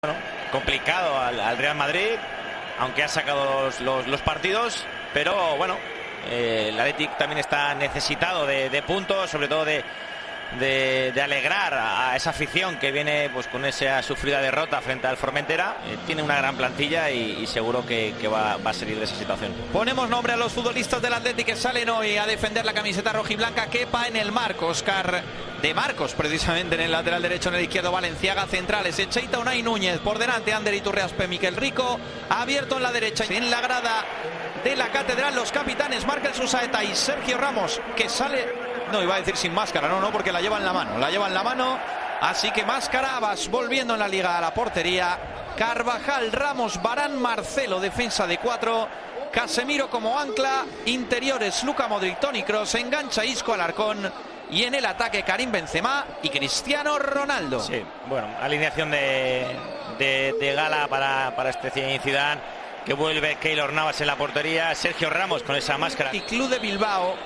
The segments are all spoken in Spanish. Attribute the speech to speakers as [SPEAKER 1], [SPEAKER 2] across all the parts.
[SPEAKER 1] Bueno, complicado al Real Madrid, aunque ha sacado los partidos, pero bueno, el Athletic también está necesitado de puntos, sobre todo de alegrar a esa afición que viene pues con esa sufrida derrota frente al Formentera. Tiene una gran plantilla y seguro que va a salir de esa situación.
[SPEAKER 2] Ponemos nombre a los futbolistas del Athletic que salen hoy a defender la camiseta rojiblanca. Kepa en el marco, Oscar de Marcos precisamente en el lateral derecho, en el izquierdo Valenciaga, centrales Echeita, Unai Núñez, por delante Ander Iturriaspe, Miquel Rico, abierto en la derecha. En la grada de la Catedral los capitanes Markel Susaeta y Sergio Ramos, que sale, no iba a decir sin máscara, no, porque la lleva en la mano, así que máscara. Vas volviendo en la liga a la portería. Carvajal, Ramos, Varane, Marcelo, defensa de 4, Casemiro como ancla, interiores Luka Modric, Toni Kroos, engancha Isco Alarcón, y en el ataque Karim Benzema y Cristiano Ronaldo.
[SPEAKER 1] Sí, bueno, alineación de gala para este Zinedine Zidane, que vuelve Keylor Navas en la portería, Sergio Ramos con esa máscara.
[SPEAKER 2] Y Club de Bilbao.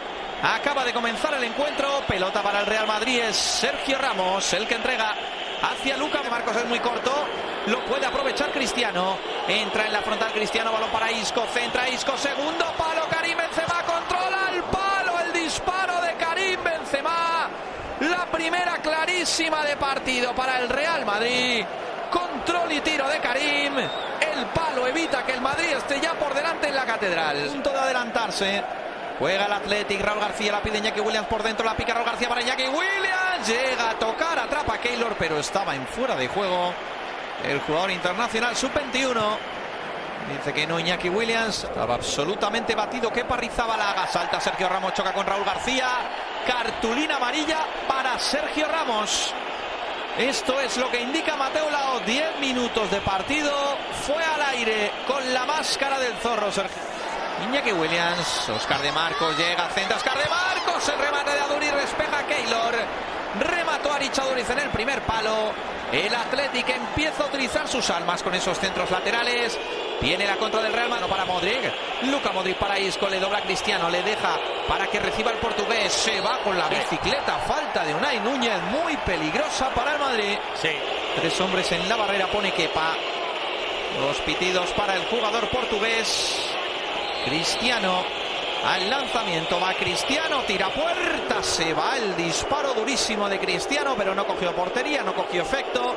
[SPEAKER 2] Acaba de comenzar el encuentro, pelota para el Real Madrid, es Sergio Ramos el que entrega hacia Luka. Marcos es muy corto, lo puede aprovechar Cristiano, entra en la frontal Cristiano, balón para Isco, centra Isco, segundo palo, Karim Benzema controla el palo, el disparo de Karim Benzema, la primera clarísima de partido para el Real Madrid, control y tiro de Karim, el palo evita que el Madrid esté ya por delante en la Catedral, punto de adelantarse. Juega el Athletic, Raúl García la pide Iñaki Williams por dentro, la pica Raúl García para Iñaki Williams, llega a tocar, atrapa a Keylor, pero estaba en fuera de juego el jugador internacional sub-21. Dice que no Iñaki Williams, estaba absolutamente batido Kepa Arrizabalaga, salta Sergio Ramos, choca con Raúl García, cartulina amarilla para Sergio Ramos. Esto es lo que indica Mateo Laoz, 10 minutos de partido, fue al aire con la máscara del zorro Sergio. Iñaki Williams, Oscar de Marcos llega, centra Oscar de Marcos, el remate de Aduriz, despeja a Keylor, remató a Arich Aduriz en el primer palo. El Athletic empieza a utilizar sus armas con esos centros laterales. Viene la contra del Real Madrid para Modric, Luka Modric para Isco, le dobla a Cristiano, le deja para que reciba el portugués, se va con la bicicleta, falta de Unai Núñez, muy peligrosa para el Madrid.
[SPEAKER 1] Sí.
[SPEAKER 2] 3 hombres en la barrera, pone Kepa. Los pitidos para el jugador portugués. Cristiano al lanzamiento, va Cristiano, tira puerta, se va el disparo durísimo de Cristiano, pero no cogió portería, no cogió efecto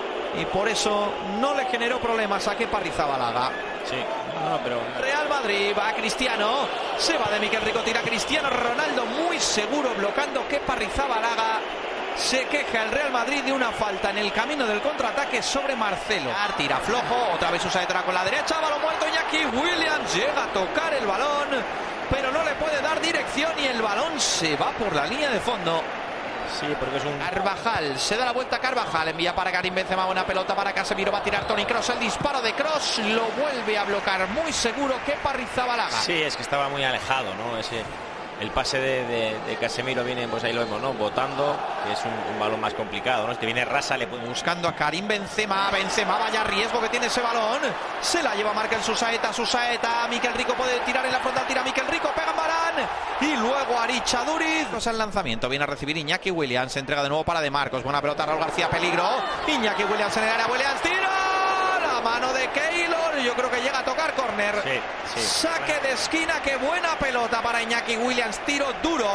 [SPEAKER 2] y por eso no le generó problemas a Kepa Arrizabalaga.
[SPEAKER 1] Sí, no, pero
[SPEAKER 2] Real Madrid, va Cristiano, se va de Miquel Rico, tira Cristiano Ronaldo muy seguro bloqueando Kepa Arrizabalaga. Se queja el Real Madrid de una falta en el camino del contraataque sobre Marcelo. Tira flojo, otra vez Susaeta con la derecha, balón muerto, Iñaki Williams llega a tocar el balón, pero no le puede dar dirección y el balón se va por la línea de fondo.
[SPEAKER 1] Sí, porque es un...
[SPEAKER 2] Carvajal, se da la vuelta Carvajal, envía para Karim Benzema, buena pelota para Casemiro, va a tirar Toni Kroos, el disparo de Kroos lo vuelve a bloquear muy seguro Kepa Arrizabalaga.
[SPEAKER 1] Sí, es que estaba muy alejado, ¿no? El pase de Casemiro viene, pues ahí lo vemos, ¿no? Botando, que es un balón más complicado, ¿no? Es que viene rasa, le pone...
[SPEAKER 2] Buscando a Karim Benzema, vaya riesgo que tiene ese balón, se la lleva Markel Susaeta, Miquel Rico puede tirar en la frontal, tira Miquel Rico, pega en Varane, y luego Arich Aduriz. El lanzamiento, viene a recibir Iñaki Williams, se entrega de nuevo para De Marcos, buena pelota, Raúl García, peligro, Iñaki Williams en el área, Williams tira, la mano de Keylor, yo creo que llega a tocar córner.
[SPEAKER 1] Sí.
[SPEAKER 2] Saque de esquina, qué buena pelota para Iñaki Williams, tiro duro,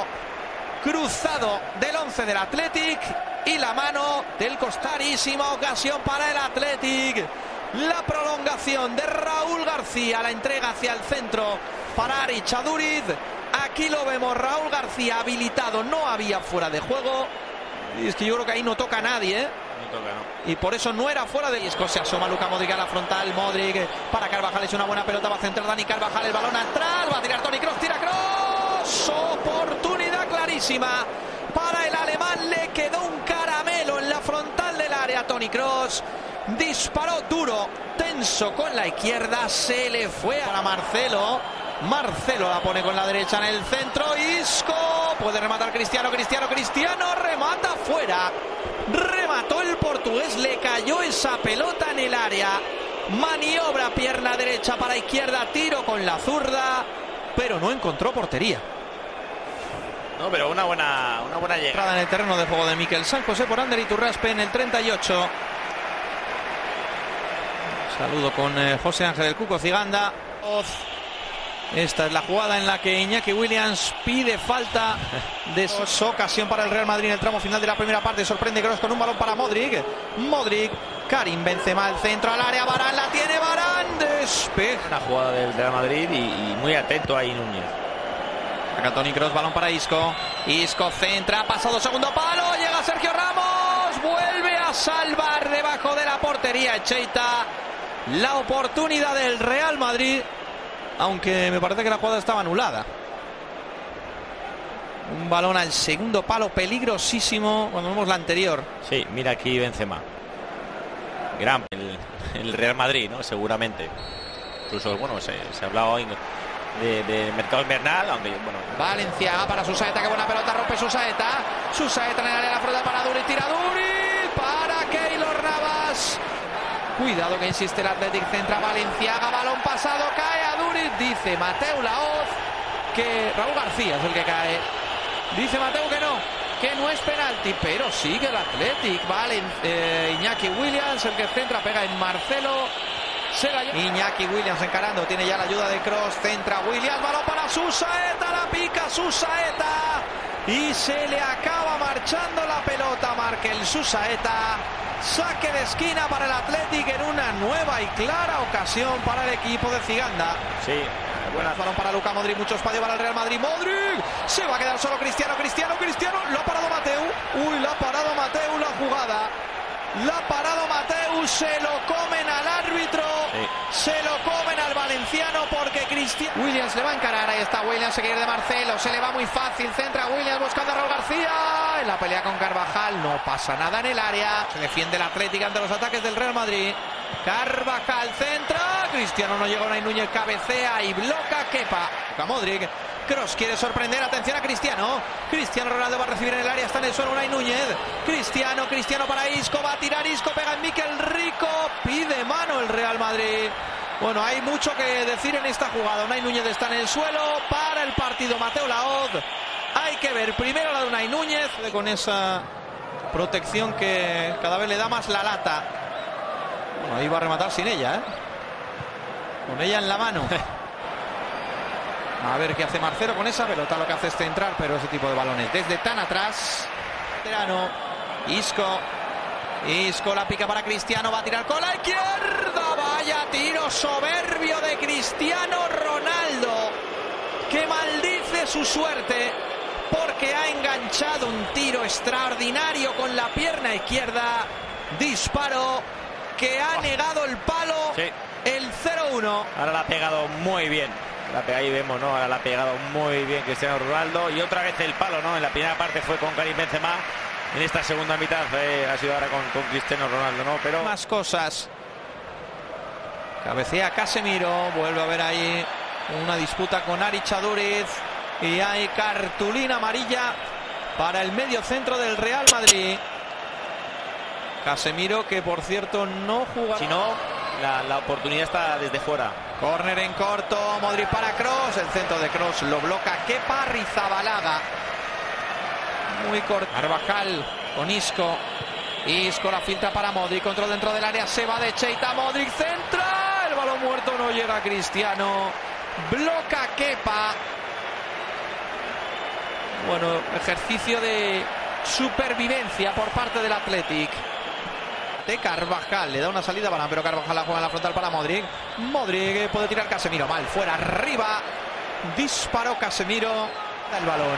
[SPEAKER 2] cruzado del 11 del Athletic y la mano del costarísima ocasión para el Athletic. La prolongación de Raúl García, la entrega hacia el centro para Arich Aduriz. Aquí lo vemos, Raúl García habilitado, no había fuera de juego. Y es que yo creo que ahí no toca a nadie, y por eso no era fuera de Isco. Se asoma Luka Modric a la frontal, Modric para Carvajal, es una buena pelota, va a centrar Dani Carvajal, el balón atrás, va a tirar Toni Kroos, tira Kroos, oportunidad clarísima para el alemán, le quedó un caramelo en la frontal del área, Toni Kroos disparó duro, tenso con la izquierda, se le fue a Marcelo la pone con la derecha en el centro, Isco puede rematar Cristiano, remata fuera, remató el portugués, le cayó esa pelota en el área, maniobra pierna derecha para izquierda, tiro con la zurda, pero no encontró portería.
[SPEAKER 1] No, pero una buena llegada
[SPEAKER 2] En el terreno de juego de Miquel San José por Ander Iturriaspe en el 38. Saludo con José Ángel el Cuco Ciganda. Esta es la jugada en la que Iñaki Williams pide falta de ocasión para el Real Madrid en el tramo final de la primera parte. Sorprende Kroos con un balón para Modric. Karim Benzema al centro al área. Varane la tiene. Varane despeja.
[SPEAKER 1] La jugada del Real Madrid y muy atento ahí Núñez.
[SPEAKER 2] Acá Toni Kroos, balón para Isco. Isco centra, pasado segundo palo. Llega Sergio Ramos. Vuelve a salvar debajo de la portería Echeita. La oportunidad del Real Madrid. Aunque me parece que la jugada estaba anulada. Un balón al segundo palo peligrosísimo cuando vemos la anterior.
[SPEAKER 1] Sí, mira aquí Benzema. Gran el Real Madrid, ¿no? Seguramente. Incluso, bueno, se ha hablado hoy de mercado invernal, donde, bueno.
[SPEAKER 2] Valenciaga para Susaeta, que buena pelota, rompe Susaeta. Susaeta en el área de la frontal para Duriz, tira Duriz para Keylor Navas. Cuidado que insiste el Athletic, centra Valenciaga, balón pasado, cae a Duriz, dice Mateu Laoz que Raúl García es el que cae. Dice Mateu que no es penalti, pero sigue el Athletic. Iñaki Williams, el que centra, pega en Marcelo. Iñaki Williams encarando, tiene ya la ayuda de Kroos, centra Williams, balón para Susaeta, la pica Susaeta y se le acaba marchando la pelota. Markel Susaeta. Saque de esquina para el Athletic en una nueva y clara ocasión para el equipo de Ciganda.
[SPEAKER 1] Sí,
[SPEAKER 2] buena balón para Luka Modric, mucho espacio para el Real Madrid. Modric, se va a quedar solo Cristiano, lo ha parado Mateu. La ha parado Mateu la jugada. La ha parado Mateu, se lo comen al árbitro, sí. Se lo comen al valenciano porque Cristiano. Williams le va a encarar, ahí está Williams, se quiere ir de Marcelo, se le va muy fácil, centra Williams buscando a Raúl García. En la pelea con Carvajal, no pasa nada en el área. Se defiende el Atlético ante los ataques del Real Madrid. Carvajal centra, Cristiano no llega, Unai Núñez cabecea y bloca Kepa. Modric. Kroos quiere sorprender, atención a Cristiano. Cristiano Ronaldo va a recibir en el área, está en el suelo Unai Núñez. Cristiano para Isco, va a tirar Isco, pega en Mikel Rico, pide mano el Real Madrid. Bueno, hay mucho que decir en esta jugada. Unai Núñez está en el suelo, para el partido Mateu Laoz. Hay que ver primero la de Unai Núñez, con esa protección que cada vez le da más la lata. Bueno, ahí va a rematar sin ella, con ella en la mano. A ver qué hace Marcelo con esa pelota, lo que hace es centrar, pero ese tipo de balones desde tan atrás. Isco la pica para Cristiano, va a tirar con la izquierda. Vaya tiro soberbio de Cristiano Ronaldo, que maldice su suerte porque ha enganchado un tiro extraordinario con la pierna izquierda. Disparo que ha negado el palo, sí. El 0-1.
[SPEAKER 1] Ahora la ha pegado muy bien. Ahí vemos, ¿no? Ahora la ha pegado muy bien Cristiano Ronaldo. Y otra vez el palo, ¿no? En la primera parte fue con Karim Benzema. En esta segunda mitad ha sido ahora con Cristiano Ronaldo, ¿no? Pero
[SPEAKER 2] más cosas. Cabecea Casemiro. Vuelve a ver ahí una disputa con Aricha Duriz. Y hay cartulina amarilla para el medio centro del Real Madrid. Casemiro, que por cierto no juega.
[SPEAKER 1] Si no, la oportunidad está desde fuera.
[SPEAKER 2] Córner en corto, Modric para Kroos, el centro de Kroos lo bloca Kepa Arrizabalaga. Muy corto. Carvajal con Isco. Isco la filtra para Modric, control dentro del área, se va de Cheita, Modric centra, el balón muerto, no llega a Cristiano. Bloca Kepa. Bueno, ejercicio de supervivencia por parte del Athletic. Carvajal le da una salida a Varane, pero Carvajal la juega en la frontal para Modric. Modric puede tirar Casemiro, mal, fuera, arriba. Disparó Casemiro. El balón.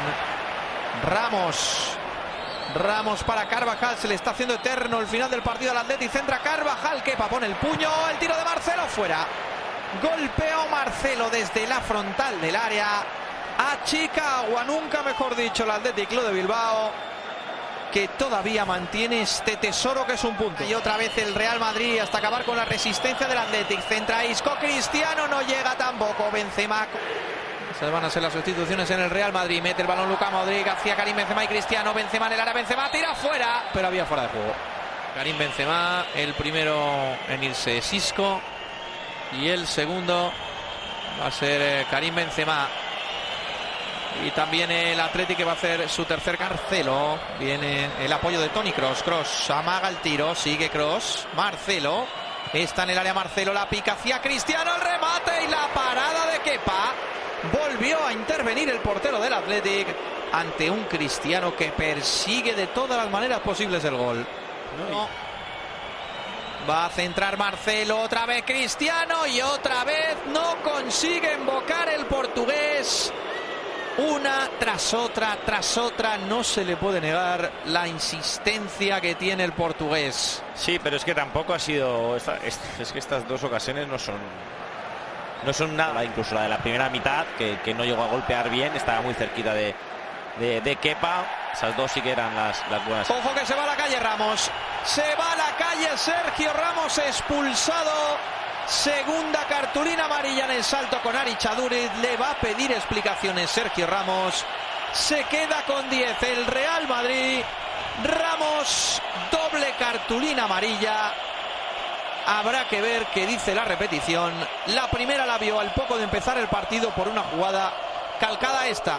[SPEAKER 2] Ramos para Carvajal, se le está haciendo eterno el final del partido al Atleti. Centra Carvajal, Kepa pone el puño, el tiro de Marcelo fuera. Golpeó Marcelo desde la frontal del área. Achica agua, nunca mejor dicho, el Athletic Club de Bilbao, que todavía mantiene este tesoro que es un punto. Y otra vez el Real Madrid hasta acabar con la resistencia del Athletic. Centra Isco, Cristiano no llega tampoco. Benzema. Se van a hacer las sustituciones en el Real Madrid. Mete el balón Luka Modric hacia Karim Benzema y Cristiano. Benzema en el área, Benzema tira fuera, pero había fuera de juego. Karim Benzema, el primero en irse es Isco y el segundo va a ser Karim Benzema. Y también el Athletic, que va a hacer su tercer. Marcelo. Viene el apoyo de Toni Kroos. Kroos amaga el tiro. Sigue Kroos. Marcelo. Está en el área Marcelo, la pica hacia Cristiano, el remate y la parada de Kepa. Volvió a intervenir el portero del Athletic ante un Cristiano que persigue de todas las maneras posibles el gol. No. Va a centrar Marcelo, otra vez Cristiano y otra vez no consigue invocar el portugués. Una tras otra, no se le puede negar la insistencia que tiene el portugués.
[SPEAKER 1] Sí, pero es que tampoco ha sido... Es que estas dos ocasiones no son nada. Incluso la de la primera mitad, que no llegó a golpear bien, estaba muy cerquita de Kepa. Esas dos sí que eran las buenas.
[SPEAKER 2] Ojo que se va a la calle Ramos. Se va a la calle Sergio Ramos, expulsado. Segunda cartulina amarilla en el salto con Aritz Aduriz. Le va a pedir explicaciones Sergio Ramos. Se queda con 10 el Real Madrid. Ramos, doble cartulina amarilla. Habrá que ver qué dice la repetición. La primera la vio al poco de empezar el partido por una jugada calcada esta.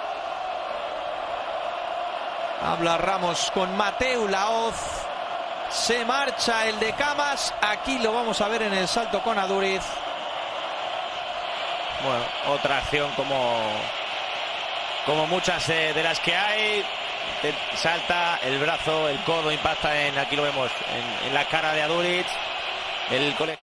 [SPEAKER 2] Habla Ramos con Mateu Laoz. Se marcha el de Camas. Aquí lo vamos a ver en el salto con Aduriz.
[SPEAKER 1] Bueno, otra acción como muchas de las que hay. Salta el brazo, el codo impacta aquí lo vemos, en la cara de Aduriz. El colegio.